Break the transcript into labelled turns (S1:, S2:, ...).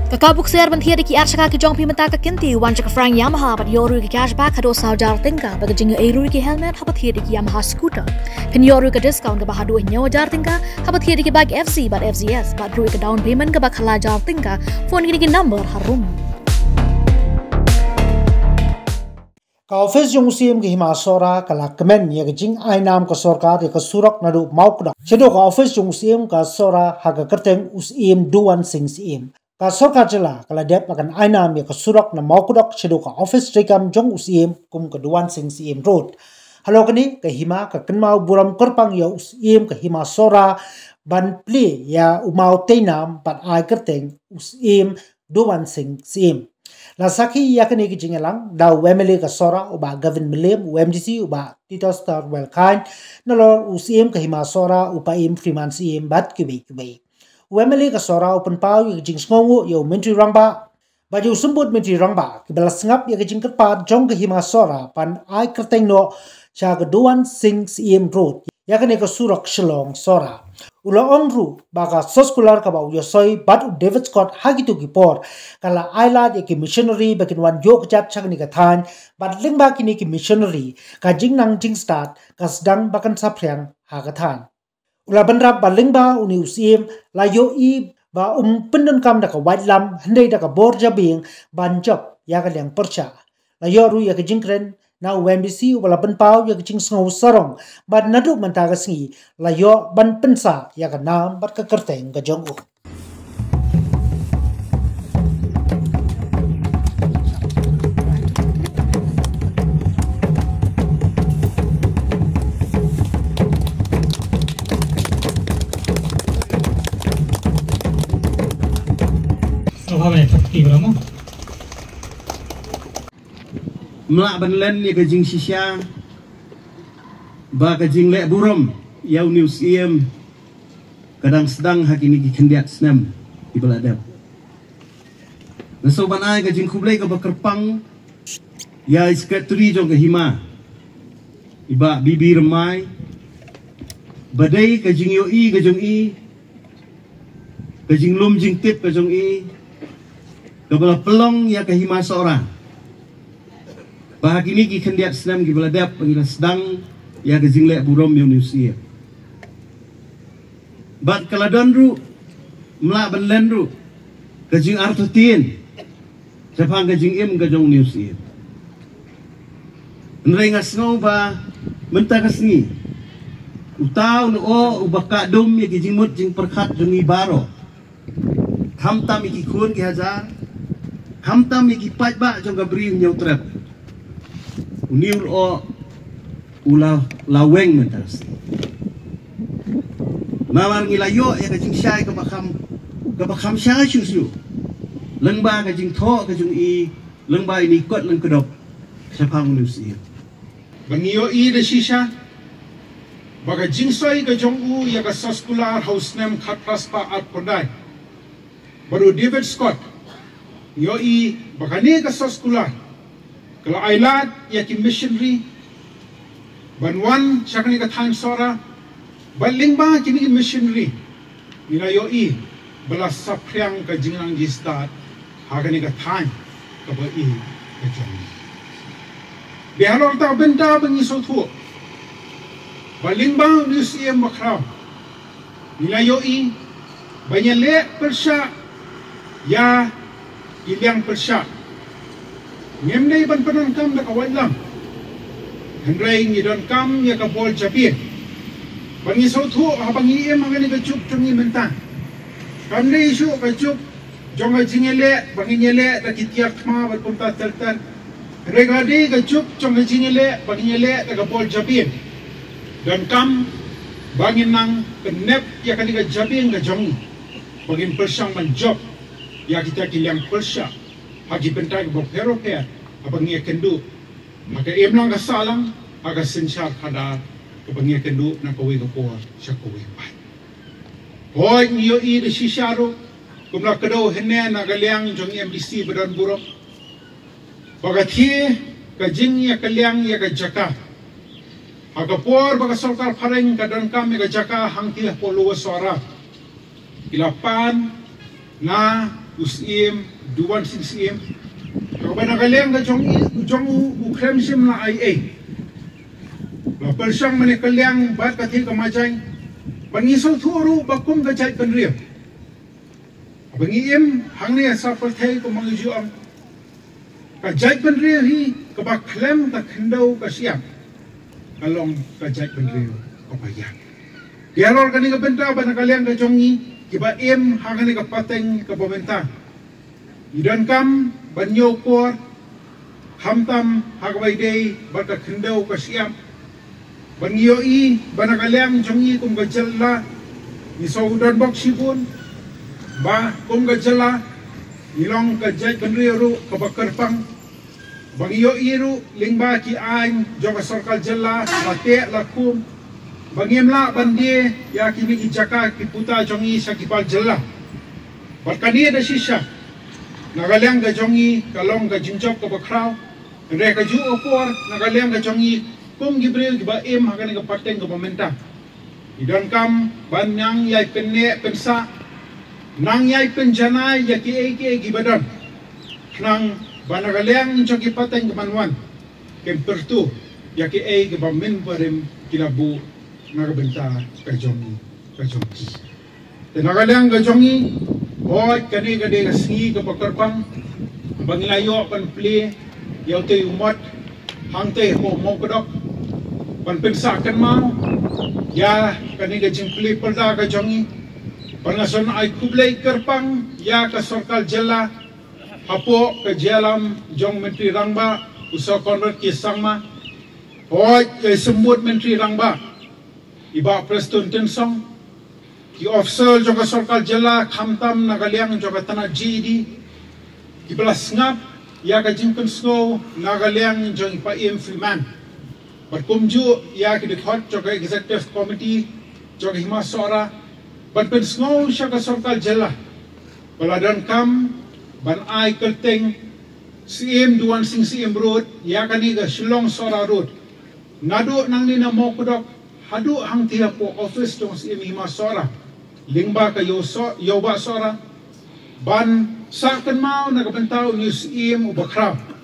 S1: Kakabuk ser banthia ki arshaka ki jong pimenta ka kinti wancha ka frang Yamaha but yoru ki cashback hado saujar tingka baga jinga eru ki helmet habat hiri ki Yamaha scooter pin yoru ka discount ka bahadu nyawa jar tingka habat hiri ki bag FC but FZS but ru ka down payment ka bakhala jar tingka phone ki number harum
S2: ka office jong sim ki hima sora kala kemen ye jing ai nam ka sorka de ka surak nadu maukda chedo ka office jong sim ka sora haga kerteng usim duan sing sim ka sorka jela kala dep akan ai nam ye ka surak na maukdok chedo ka office rekam jong usim kum ka duan sing sim road halo kani ka hima ka kenmau buram korpang ya usim ka hima sora ban pli ya umau teinam pat ai kerteng usim duan sing sim la saki yakani ki jingalang da wemele ka sora uba gavin milem UMGC uba tito star well kind nalor usim ka hima sora upa im freeman sim bat kibe wemele ka sora open pau ki jing sngongu yo mentri rangba baju sembut mentri rangba ki balas ngap ya ki jing kerpat jong ka hima sora pan ai kerteng no cha ka duan sing sim road yakani ka surak shlong sora ula ongru baga soskular ka ba yosoi bat David Scott hagitu ki por kala aila de ki missionary bakin wan yok jat chagni ka than bat lingba kini ki missionary ka jingnang jing start ka sedang bakan sapryang ha ka than ula banrap balingba uni usim la yo I ba pendon kam da ka white lam handai da ka borja bing ban job ya ka liang percha la yo ru ya ka jingkren na UMBC wala ban pau ya kicing sngo sarong bad nadu manta ka singi la yo ban pensa ya ka nam bat ka kerteng ka jong u
S3: Melak banlen ya kajing sisya ba kajing lek buram yau news kadang sedang hakini ki kendiat senam di beladap naso banai kajing kublai ka bakerpang ya sekretari jong ke hima iba bibi remai badai kajing yoi kajong I kajing lum jing tip kajong I kabala pelong ya ke hima seorang bahagi ni ki kendiat senam ki beladap pangila sedang ya kajing lek buram yang news bat kaladon ru melak banlen ru kajing artutin sapang kajing kajong news nrengas ngau ba menta kasngi utau no o ubaka dom ya kajing mut jing perkhat jong baro hamtam iki kun ki hazar hamtam iki pat ba jong gabri nyau trap uniul o ula laweng mentas mawar ngilayo ya kajing syai ka bakam syai susu lengba kajing tho kajing I lengba ini kot leng kedop sapang nusi
S4: bangiyo I de shisha baga jingsoi kajong u ya ka soskular house name khatras pa at podai baru David Scott yo I bakani ka soskular kalau ailat ya ki missionary banwan syakani ka than sora baling ba kini missionary ila yo I bala sapryang ka jingang gistat hakani ka than ka ba I ka jong bihalor ta benda bangi so thu baling ba museum makram ila yo I banyale persya ya ilyang persya ngemnei ban panon kam da kawai lam hendrai ngi don kam ya ka bol japin bangi so thu ha bangi em ngani ka chup chungi mentang kam nei shu ka chup jonga jingele bangi nyele da kitiak ma bat punta tertan regadi ka chup jonga jingele bangi nyele da ka bol japin don kam bangi nang kenep ya kani ka japin ka jongi bangin persang man job ya kita kilang persya hagi pentai ke beroper abang ia kendu maka emlang kasalang aga sensar kada ke bangia kendu na kowe ko syakowe pai hoi niyo I de sisaro kumla kedo hene na galiang jong MDC badan buruk bagathi ka jing ya kaliang ya ka jaka aga por baga sarkar phareng kadan kam ya ka jaka hangti polo suara ilapan na usim duan sing sim ka bana kaleng ka jong u krem sim la ai la persang mane kaleng bat ka thi ka majai bangisol thuru bakum ka jai kan ria bangi im hangni sa par thai ko mangi am ka jai kan ria hi ka ba klem ka khindau ka siam along ka jai kan ria ka payang dialor kani ka benta bana kaleng ka jongi kiba im hangni ka pateng ka bomenta idan kam banyo por hamtam hagwai dei baka khindau ka siam banyo i bana kaleng jongi kum ka jalla ni saudan bok sibun ba kum ka jalla ilong ka jai kanri ru ka bakarpang banyo i ru lingba ki ain joka sarkal jalla late lakum bangimla bandi ya kini ijaka kiputa jongi sa kipal jalla barkani da shisha nagalang ka jongi kalong ka jinjok ka bakraw re ka ju opor nagalang ka jongi kum gibril giba im hakan ka pateng ka momenta idan kam banyang yai penne pensa nang yai penjanai ya ki eke gibadan nang banagalang jongi pateng ka manwan kempertu ya ki e giba min parim kilabu nagabenta ka jongi tenagalang ka jongi oy kani ka de singi ka pakarpang bangilayo pan pli yaw te umat hangte ko mo kodok pan pensa kan mau ya kani ka jimpli perda ka jongi pangason ay kublay karpang ya ka sarkal jalla hapo ka jalam jong menteri rangba usaha konvert ki sangma oy kay sembut menteri rangba iba Preston Tensong ki officer joka sarkal jala khamtam nagaliang joka tanah GD ki belas ngap ya ka jingkan snow nagaliang jong pa Freeman berkumju ya ki dikhot joka executive committee joka himasora ban snow siya ka sarkal jala baladan kam ban ai kelteng CM duan sing CM road ya kani ka Shillong Sora road nado nang ni na mo kodok hadu hang tiap po office jong si imi masora lingba ka yoba sora ban sa kan mau nagabentaw news im ubakrab